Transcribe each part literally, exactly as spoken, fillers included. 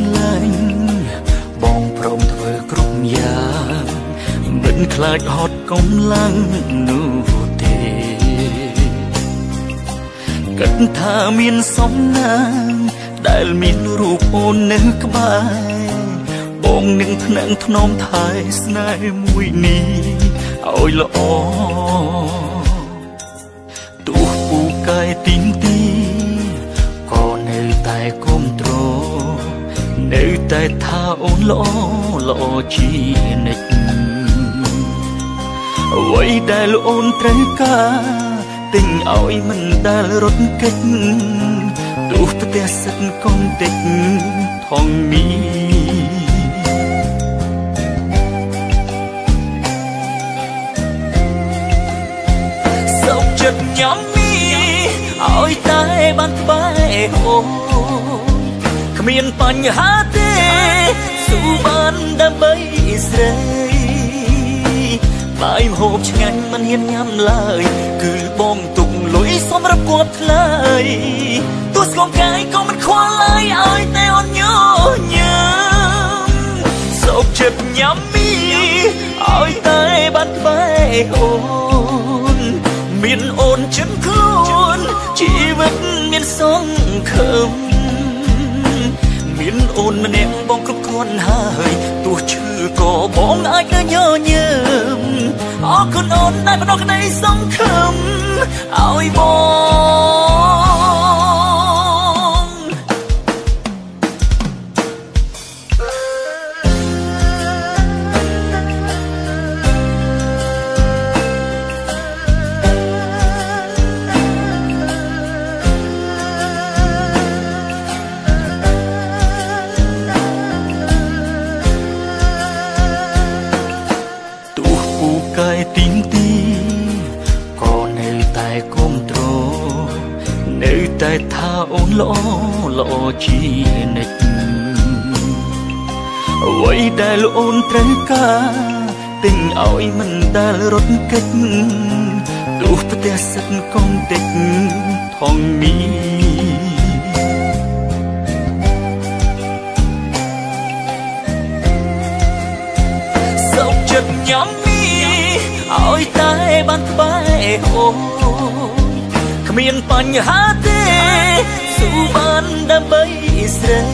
ឡាញ់បងព្រមធ្វើគ្រប់យ៉ាងមិនខ្លាចហត់កម្លាំងនោះទេគិតថាមានសំណាងដែលមានរូបអូននៅក្បែរបងនឹងថ្នាំងថ្នមថែស្នេហ៍មួយនេះឲ្យល្អទោះពូកែទីងទីក៏នៅតែគុំទ្រនៅតែថាអូនល្អល្អជានិច្ចអ្វីដែលអូនត្រូវការទិញឲ្យមិនដែលរត់គេចទោះផ្ទះសិតកុំតិចថងនេះសុខចិត្តញ៉ាំនេះឲ្យតែបានក្បែរអូនគ្មានបញ្ហាទេស៊ូបានដើម្បីស្រីបាយម្ហូបឆ្ងាញ់មិនហ៊ានញ៉ាំឡើយគឺបងទុកលុយសម្រាប់គាត់ថ្លៃទោះស្គមកាយក៏មិនខ្វល់ឡើយឲ្យតែអូនញញឹមសុខចិត្តញ៉ាំមីឲ្យតែបានក្បែរអូនមានអូនជិតខ្លួនជីវិតមានសង្ឃឹមមានអូនម្នាក់បងគ្រប់គ្រាន់ហើយទោះឈឺក៏បងអាចនៅញញឹមអរគុណអូនដែលផ្ដល់ក្តីសង្ឃឹមឲ្យបងកាយទីងទីក៏នៅតែគុំទ្រនៅតែថាអូនល្អល្អជានិច្ចអ្វីដែលអូនត្រូវការទិញឲ្យមិនដែលរត់គេចទោះផ្ទះសិតកុំតិចថងនេះសុខចិត្តញ៉ាំឲ្យតែបានក្បែរអូនគ្មានបញ្ហាទេស៊ូបានដើម្បីស្រី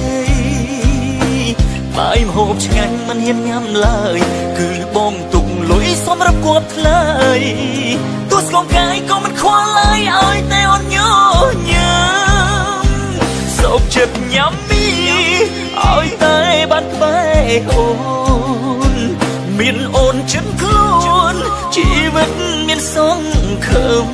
បាយម្ហូបឆ្ងាញ់មិនហ៊ានញ៉ាំឡើយគឺបងទុកលុយសម្រាប់គាត់ថ្លៃទោះស្គមកាយក៏មិនខ្វល់ឡើយឲ្យតែអូនញញឹមសុខចិត្តញ៉ាំមីឲ្យតែបានក្បែរអូនមានអូនជិតខ្លួនជីវិតមានសង្ឃឹម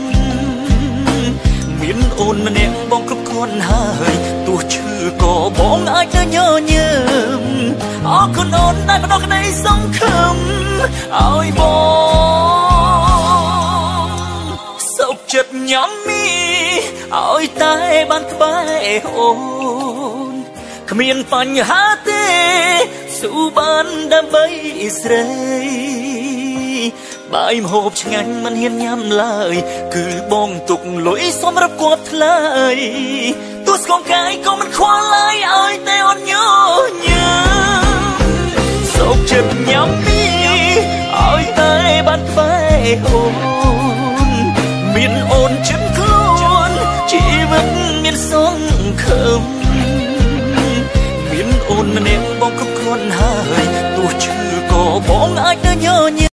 មានអូនម្នាក់បងគ្រប់គ្រាន់ហើយទោះឈឺក៏បងអាចនៅញញឹមអរគុណអូនដែលផ្ដល់ក្តីសង្ឃឹមឲ្យបងសុខចិត្តញ៉ាំមីឲ្យតែបានក្បែរអូនគ្មានបញ្ហាទេស៊ូបានដើម្បីស្រីបាយម្ហូបឆ្ងាញ់មិនហ៊ានញ៉ាំឡើយគឺបងទុកលុយសម្រាប់គាត់ថ្លៃទោះស្គមកាយក៏មិនខ្វល់ឡើយឲ្យតែអូនញញឹមសុខចិត្តញ៉ាំមីឲ្យតែបានក្បែរអូនមានអូនជិតខ្លួនជីវិតមានសង្ឃឹមមានអូនម្នាក់បងគ្រប់គ្រាន់ហើយទោះឈឺក៏បងអាចនៅញញឹម